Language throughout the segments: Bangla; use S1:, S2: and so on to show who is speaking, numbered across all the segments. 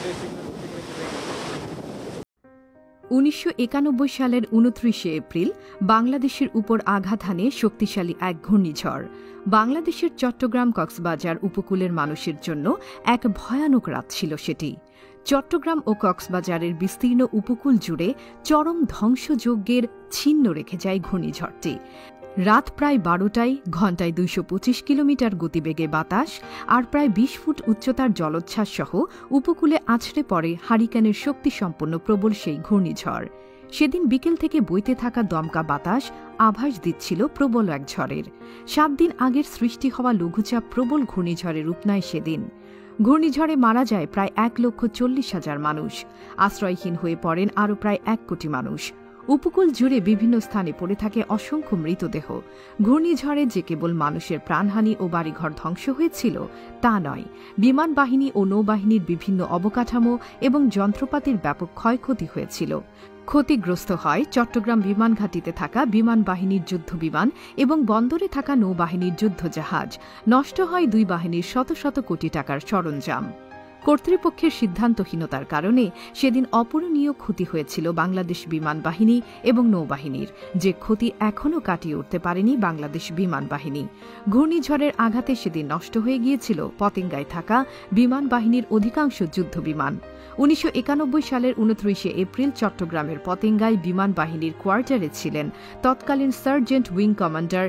S1: 1991 সালের 29 এপ্রিল বাংলাদেশের উপর আঘাত হানে শক্তিশালী এক ঘূর্ণিঝড়। বাংলাদেশের চট্টগ্রাম কক্সবাজার উপকূলের মানুষের জন্য এক ভয়ানক রাত ছিল সেটি। চট্টগ্রাম ও কক্সবাজারের বিস্তীর্ণ উপকূল জুড়ে চরম ধ্বংসযজ্ঞের ছিন্ন রেখে যায় ঘূর্ণিঝড়টি। রাত প্রায় 12টায় ঘণ্টায় 225 কিলোমিটার গতিবেগে বাতাস আর প্রায় 20 ফুট উচ্চতার জলোচ্ছ্বাস সহ উপকূলে আছড়ে পড়ে হারিকেনের শক্তিসম্পন্ন প্রবল সেই ঘূর্ণিঝড়। সেদিন বিকেল থেকে বইতে থাকা দমকা বাতাস আভাস দিচ্ছিল প্রবল এক ঝড়ের। 7 দিন আগের সৃষ্টি হওয়া লঘুচাপ প্রবল ঘূর্ণিঝড়ে রূপ নেয় সেদিন। ঘূর্ণিঝড়ে মারা যায় প্রায় 1,40,000 মানুষ। আশ্রয়হীন হয়ে পড়েন আরও প্রায় 1 কোটি মানুষ। উপকূল জুড়ে বিভিন্ন স্থানে পড়ে থাকে অসংখ্য মৃতদেহ। ঘূর্ণিঝড়ে যে কেবল মানুষের প্রাণহানি ও বাড়িঘর ধ্বংস হয়েছিল তা নয়, বিমান বাহিনী ও নৌবাহিনীর বিভিন্ন অবকাঠামো এবং যন্ত্রপাতির ব্যাপক ক্ষয়ক্ষতি হয়েছিল। ক্ষতিগ্রস্ত হয় চট্টগ্রাম বিমান ঘাঁটিতে থাকা বিমান বাহিনীর যুদ্ধবিমান এবং বন্দরে থাকা নৌবাহিনীর যুদ্ধজাহাজ। নষ্ট হয় 2 বাহিনীর শত শত কোটি টাকার সরঞ্জাম। কর্তৃপক্ষের সিদ্ধান্তহীনতার কারণে সেদিন অপূরণীয় ক্ষতি হয়েছিল বাংলাদেশ বিমান বাহিনী এবং নৌবাহিনীর, যে ক্ষতি এখনও কাটিয়ে উঠতে পারেনি বাংলাদেশ বিমান বাহিনী। ঘূর্ণিঝড়ের আঘাতে সেদিন নষ্ট হয়ে গিয়েছিল পতেঙ্গায় থাকা বিমান বাহিনীর অধিকাংশ যুদ্ধবিমান। 1991 সালের 29 এপ্রিল চট্টগ্রামের পতেঙ্গায় বিমান বাহিনীর কোয়ার্টারে ছিলেন তৎকালীন sergeant wing commander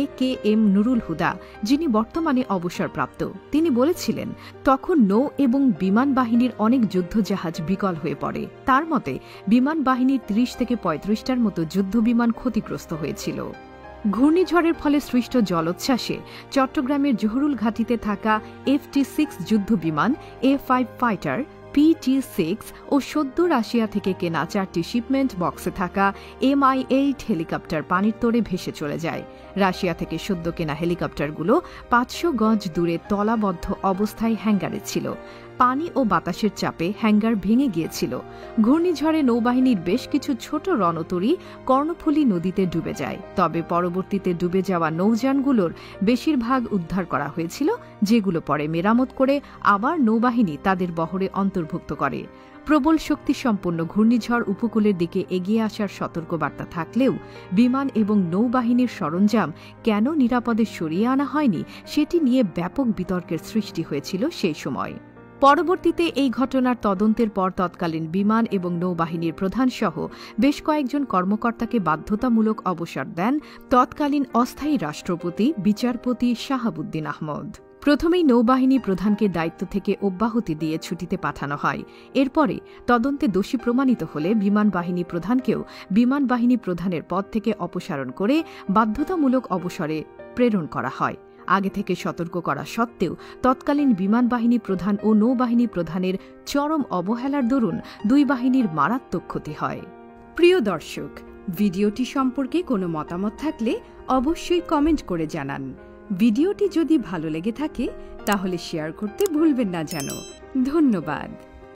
S1: AKM Nurul Huda, যিনি বর্তমানে অবসরপ্রাপ্ত। তিনি বলেছিলেন, তখন নৌ এবং বিমান বাহিনীর অনেক যুদ্ধজাহাজ বিকল হয়ে পড়ে। তার মতে বিমান বাহিনীর 30 থেকে 35টার মতো যুদ্ধবিমান ক্ষতিগ্রস্ত হয়েছিল। ঘূর্ণিঝড়ের ফলে সৃষ্ট জলোচ্ছ্বাসে চট্টগ্রামের জহুরুল ঘাঁটিতে থাকা FT-6 যুদ্ধবিমান, A-5 ফাইটার, PT-6 ও সদ্য রাশিয়া থেকে কেনা 4টি শিপমেন্ট বক্সে থাকা Mi-8 হেলিকপ্টার পানির তোড়ে ভেসে চলে যায়। রাশিয়া থেকে সদ্য কেনা হেলিকপ্টারগুলো 500 গজ দূরে তলাবদ্ধ অবস্থায় হ্যাঙ্গারে ছিল। পানি ও বাতাসের চাপে হ্যাঙ্গার ভেঙে গিয়েছিল। ঘূর্ণিঝড়ে নৌবাহিনীর বেশ কিছু ছোট রণতরী কর্ণফুলী নদীতে ডুবে যায়। তবে পরবর্তীতে ডুবে যাওয়া নৌযানগুলোর বেশিরভাগ উদ্ধার করা হয়েছিল, যেগুলো পরে মেরামত করে আবার নৌবাহিনী তাদের বহরে অন্তর্ভুক্ত করে। প্রবল শক্তিসম্পন্ন ঘূর্ণিঝড় উপকূলের দিকে এগিয়ে আসার সতর্কবার্তা থাকলেও বিমান এবং নৌবাহিনীর সরঞ্জাম কেন নিরাপদে সরিয়ে আনা হয়নি সেটি নিয়ে ব্যাপক বিতর্কের সৃষ্টি হয়েছিল সেই সময়। পরবর্তীতে এই ঘটনার তদন্তের পর তৎকালীন বিমান এবং নৌবাহিনীর প্রধানসহ বেশ কয়েকজন কর্মকর্তাকে বাধ্যতামূলক অবসর দেন তৎকালীন অস্থায়ী রাষ্ট্রপতি বিচারপতি শাহাবুদ্দিন আহমদ। প্রথমেই নৌবাহিনী প্রধানকে দায়িত্ব থেকে অব্যাহতি দিয়ে ছুটিতে পাঠানো হয়। এরপরে তদন্তে দোষী প্রমাণিত হলে বিমান বাহিনী প্রধানকেও বিমান বাহিনী প্রধানের পদ থেকে অপসারণ করে বাধ্যতামূলক অবসরে প্রেরণ করা হয়। আগে থেকে সতর্ক করা সত্ত্বেও তৎকালীন বিমান বাহিনী প্রধান ও নৌবাহিনী প্রধানের চরম অবহেলার দরুন 2 বাহিনীর মারাত্মক ক্ষতি হয়। প্রিয় দর্শক, ভিডিওটি সম্পর্কে কোনো মতামত থাকলে অবশ্যই কমেন্ট করে জানান। ভিডিওটি যদি ভালো লেগে থাকে তাহলে শেয়ার করতে ভুলবেন না যেন। ধন্যবাদ।